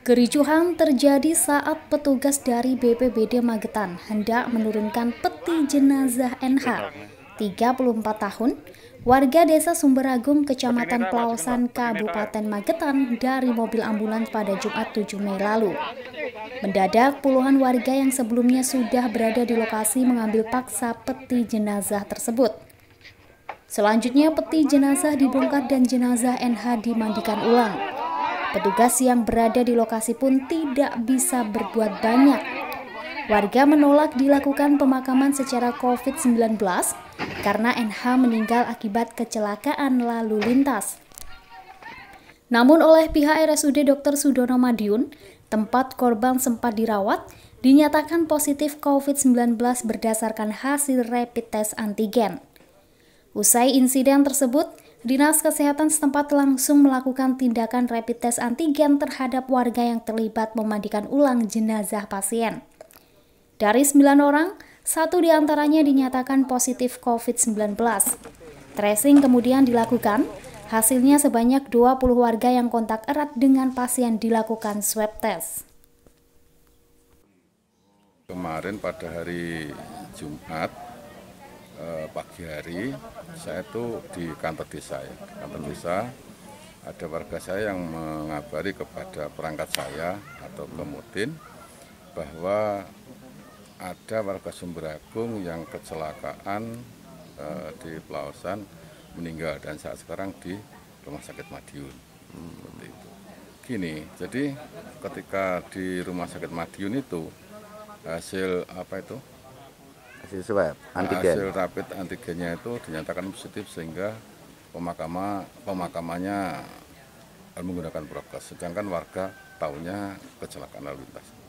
Kericuhan terjadi saat petugas dari BPBD Magetan hendak menurunkan peti jenazah NH, 34 tahun, warga desa Sumberagung, Kecamatan Pelausan, Kabupaten Magetan dari mobil ambulans pada Jumat 7 Mei lalu. Mendadak puluhan warga yang sebelumnya sudah berada di lokasi mengambil paksa peti jenazah tersebut. Selanjutnya peti jenazah dibongkar dan jenazah NH dimandikan ulang. Petugas yang berada di lokasi pun tidak bisa berbuat banyak. Warga menolak dilakukan pemakaman secara COVID-19 karena NH meninggal akibat kecelakaan lalu lintas. Namun oleh pihak RSUD Dr. Sudono Madiun, tempat korban sempat dirawat, dinyatakan positif COVID-19 berdasarkan hasil rapid test antigen. Usai insiden tersebut, Dinas Kesehatan setempat langsung melakukan tindakan rapid test antigen terhadap warga yang terlibat memandikan ulang jenazah pasien. Dari 9 orang, 1 diantaranya dinyatakan positif COVID-19. Tracing kemudian dilakukan, hasilnya sebanyak 20 warga yang kontak erat dengan pasien dilakukan swab test. Kemarin pada hari Jumat, pagi hari saya itu di kantor desa ya. Di kantor desa ada warga saya yang mengabari kepada perangkat saya atau Kemudin bahwa ada warga Sumberagung yang kecelakaan di Pelausan meninggal dan saat sekarang di Rumah Sakit Madiun. Seperti itu. Gini, jadi ketika di Rumah Sakit Madiun itu hasil hasil swab antigen. Hasil rapid antigennya itu dinyatakan positif sehingga pemakamannya menggunakan prokes, sedangkan warga tahunya kecelakaan lalu lintas.